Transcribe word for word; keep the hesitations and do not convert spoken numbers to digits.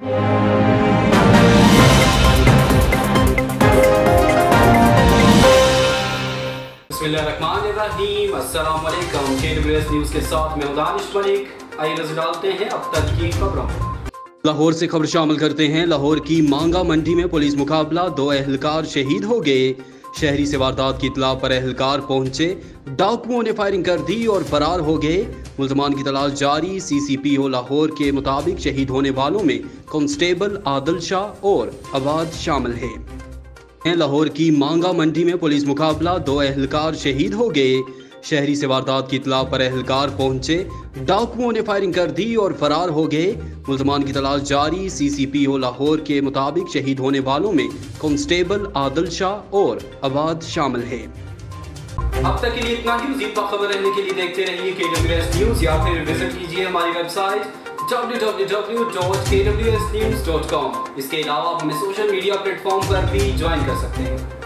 बिस्मिल्लाहिर्रहमानिर्रहीम, अस्सलाम वालेकुम। के डब्ल्यू एस न्यूज़ के साथ मैं दानिश मलिक। आइए नजर डालते हैं अब तक की खबरों। लाहौर से खबर शामिल करते हैं। लाहौर की मांगा मंडी में पुलिस मुकाबला, दो एहलकार शहीद हो गए। शहरी से वारदात की इतला पर एहलकार पहुंचे, डाकुओं ने फायरिंग कर दी और फरार हो गए। मुल्ज़मान की तलाश जारी। सी सी पी ओ लाहौर के मुताबिक शहीद होने वालों में कांस्टेबल आदिल शाह और अवाद शामिल है। लाहौर की मांगा मंडी में पुलिस मुकाबला, दो एहलकार शहीद हो गए। शहरी से वारदात की इतला पर एहलकार पहुंचे, डाकुओं ने फायरिंग कर दी और फरार हो गए। मुल्ज़मान की तलाश जारी। सी सी पी ओ लाहौर के मुताबिक शहीद होने वालों में कांस्टेबल आदिल शाह और अवाद शामिल है। अब तक के लिए इतना ही। मज़ीद खबर रहने के लिए देखते रहिए के डब्ल्यू एस न्यूज़ या फिर विजिट कीजिए हमारी website W W W dot K W S news dot com. इसके अलावा हमें सोशल मीडिया प्लेटफॉर्म पर भी ज्वाइन कर सकते हैं।